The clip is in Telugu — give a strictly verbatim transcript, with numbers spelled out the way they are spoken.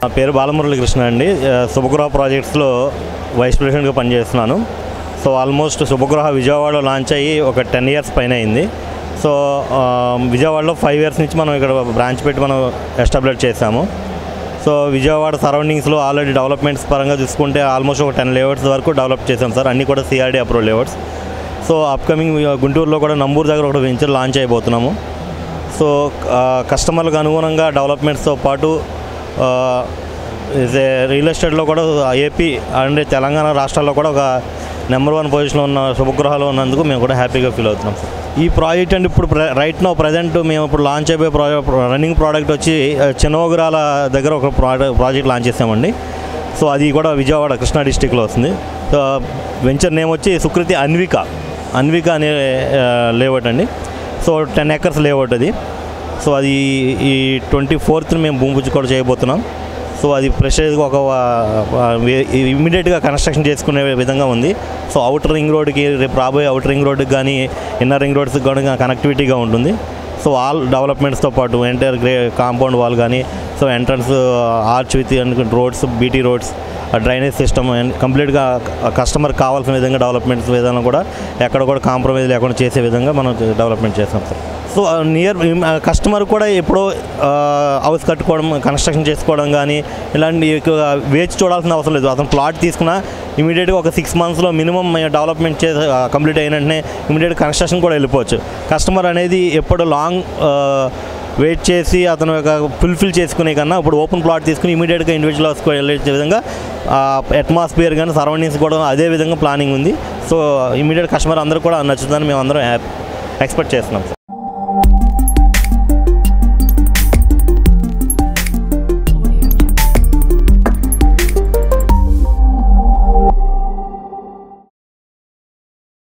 నా పేరు బాలమురళి కృష్ణ అండి. శుభగృహ ప్రాజెక్ట్స్లో వైస్ ప్రెసిడెంట్గా పనిచేస్తున్నాను. సో ఆల్మోస్ట్ శుభగృహ విజయవాడలో లాంచ్ అయ్యి ఒక టెన్ ఇయర్స్ పైన అయింది. సో విజయవాడలో ఫైవ్ ఇయర్స్ నుంచి మనం ఇక్కడ బ్రాంచ్ పెట్టి మనం ఎస్టాబ్లిష్ చేసాము. సో విజయవాడ సరౌండింగ్స్లో ఆల్రెడీ డెవలప్మెంట్స్ పరంగా చూసుకుంటే ఆల్మోస్ట్ ఒక టెన్ లేఅవుట్స్ వరకు డెవలప్ చేసాం సార్. అన్నీ కూడా CRD approve layouts. So upcoming గుంటూరులో కూడా నంబూరు దగ్గర ఒక వెంచర్ లాంచ్ అయిపోతున్నాము. సో కస్టమర్లకు అనుగుణంగా డెవలప్మెంట్స్తో పాటు రియల్ ఎస్టేట్లో కూడా ఏపీ అండ్ తెలంగాణ రాష్ట్రాల్లో కూడా ఒక నెంబర్ వన్ పొజిషన్లో ఉన్న శుభగృహాలు ఉన్నందుకు మేము కూడా హ్యాపీగా ఫీల్ అవుతున్నాం సార్. ఈ ప్రాజెక్ట్ అంటే ఇప్పుడు రైట్ నో ప్రజెంట్ మేము ఇప్పుడు లాంచ్ అయిపోయే ప్రాజెక్ట్ రన్నింగ్ ప్రోడక్ట్ వచ్చి చిన్నోగురాల దగ్గర ఒక ప్రాజెక్ట్ ప్రాజెక్ట్ లాంచ్ చేసామండి. సో అది కూడా విజయవాడ కృష్ణా డిస్టిక్లో వస్తుంది. సో వెంచర్ నేమ్ వచ్చి సుకృతి అన్విక అన్విక అనే లేఅవుట్ అండి. సో టెన్ ఎకర్స్ లేఅవుట్ అది. సో అది ఈ ట్వంటీ ఫోర్త్ని మేము భూమి పూజ కూడా చేయబోతున్నాం. సో అది ప్రెషర్గా ఒక ఇమ్మీడియట్గా కన్స్ట్రక్షన్ చేసుకునే విధంగా ఉంది. సో అవుటర్ రింగ్ రోడ్కి రేపు రాబోయే అవుటర్ రింగ్ రోడ్కి కానీ ఇన్నర్ రింగ్ రోడ్స్కి కూడా కనెక్టివిటీగా ఉంటుంది. సో ఆల్ డెవలప్మెంట్స్తో పాటు ఎంటైర్ గ్రే కాంపౌండ్ వాల్ కానీ, so entrance arch with roads, BT roads, drainage system కంప్లీట్గా కస్టమర్ కావాల్సిన విధంగా డెవలప్మెంట్స్ విధానం కూడా ఎక్కడ కూడా కాంప్రమైజ్ లేకుండా చేసే విధంగా మనం డెవలప్మెంట్ చేస్తాం సార్. సో నియర్ కస్టమర్ కూడా ఎప్పుడో హౌస్ కట్టుకోవడం, కన్స్ట్రక్షన్ చేసుకోవడం కానీ ఇలాంటి వేచి చూడాల్సిన అవసరం లేదు. అతను ప్లాట్ తీసుకున్నా ఇమీడియట్గా ఒక సిక్స్ మంత్స్లో మినిమం డెవలప్మెంట్ చేసి కంప్లీట్ అయిన వెంటనే ఇమీడియట్ కన్స్ట్రక్షన్ కూడా వెళ్ళిపోవచ్చు. కస్టమర్ అనేది ఎప్పుడు లాంగ్ వెయిట్ చేసి అతను ఒక ఫుల్ఫిల్ చేసుకునే కన్నా ఇప్పుడు ఓపెన్ ప్లాట్ తీసుకుని ఇమీడియట్గా ఇండివిజువల్ హౌస్కి వెళ్ళే విధంగా అట్మాస్ఫియర్ కానీ సరౌండింగ్స్ కూడా అదే విధంగా ప్లానింగ్ ఉంది. సో ఇమీడియట్ కస్టమర్ అందరూ కూడా నచ్చుతుందని మేము అందరం ఎక్స్పెక్ట్ చేస్తున్నాం.